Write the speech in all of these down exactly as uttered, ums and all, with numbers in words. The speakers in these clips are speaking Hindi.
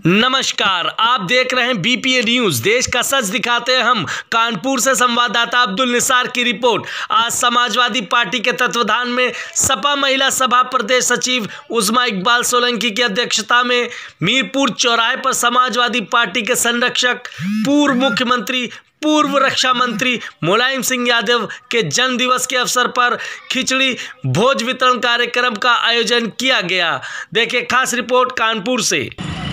नमस्कार, आप देख रहे हैं बीपीए न्यूज। देश का सच दिखाते हैं हम। कानपुर से संवाददाता अब्दुल निसार की रिपोर्ट। आज समाजवादी पार्टी के तत्वाधान में सपा महिला सभा प्रदेश सचिव उस्मा इकबाल सोलंकी की अध्यक्षता में मीरपुर चौराहे पर समाजवादी पार्टी के संरक्षक पूर्व मुख्यमंत्री पूर्व रक्षा मंत्री मुलायम सिंह यादव के जन्म दिवस के अवसर पर खिचड़ी भोज वितरण कार्यक्रम का आयोजन किया गया। देखिए खास रिपोर्ट कानपुर से।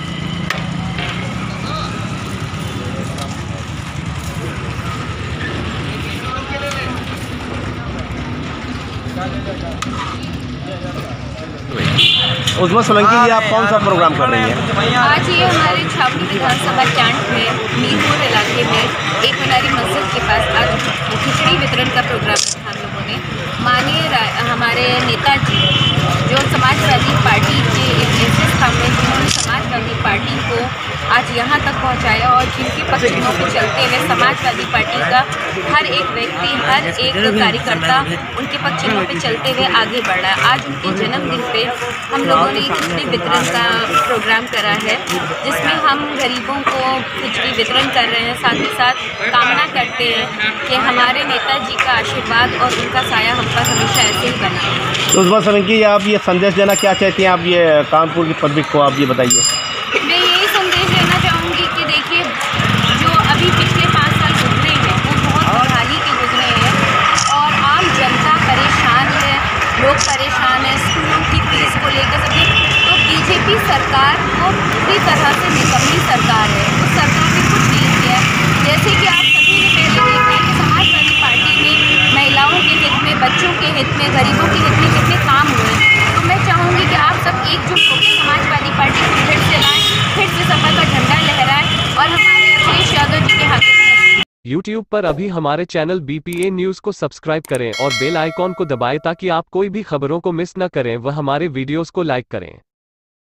उस्मा सोलंकी जी, आप कौन सा प्रोग्राम कर रही हैं? आज ये हमारे छावनी विधानसभा कैंट में मीरपुर इलाके में एक मीनारी मस्जिद के पास आज खिचड़ी वितरण का प्रोग्राम रखा हम लोगों ने। माननीय हमारे नेताजी जो समाजवादी पार्टी के एक ऐसे स्थान में जिन्होंने समाजवादी पार्टी को आज यहाँ तक पहुँचाया और जिनके पक्षों पे चलते हुए समाजवादी पार्टी का हर एक व्यक्ति हर एक कार्यकर्ता उनके पक्षों पे चलते हुए आगे बढ़ रहा है। आज उनके जन्मदिन पे हम लोगों ने खिचड़ी वितरण का प्रोग्राम करा है, जिसमें हम गरीबों को खिचड़ी वितरण कर रहे हैं। साथ ही साथ कामना करते हैं कि हमारे नेताजी का आशीर्वाद और उनका साया हम पर हमेशा ऐसे ही बना है। तो उस्मा सोलंकी, आप ये संदेश देना क्या चाहती हैं? आप ये कानपुर की पब्लिक को आप ये बताइए। मैं यही संदेश देना चाहूँगी कि देखिए, जो अभी पिछले पाँच साल गुजरे हैं वो बहुत खुशहाली के गुजरे हैं और आम जनता परेशान है, लोग परेशान हैं स्कूलों की फीस को लेकर सभी। तो बीजेपी सरकार वो पूरी तरह से निकम्मी सरकार है। उस सरकार ने कुछ नहीं किया। जैसे कि आप सभी ने पहले देखा है कि समाजवादी पार्टी में महिलाओं के हित में, बच्चों के हित में, गरीबों के हित में कितने काम हुए। तो मैं चाहूँगी कि आप सब एकजुट होकर समाजवादी पार्टी को फिर से लाएँ, फिर से सपा का झंडा लहराएं और हमारे अखिलेश यादव जी के हाथ में। यूट्यूब पर अभी हमारे चैनल बीपीए न्यूज को सब्सक्राइब करें और बेल आइकॉन को दबाएं ताकि आप कोई भी खबरों को मिस न करें व हमारे वीडियोस को लाइक करें।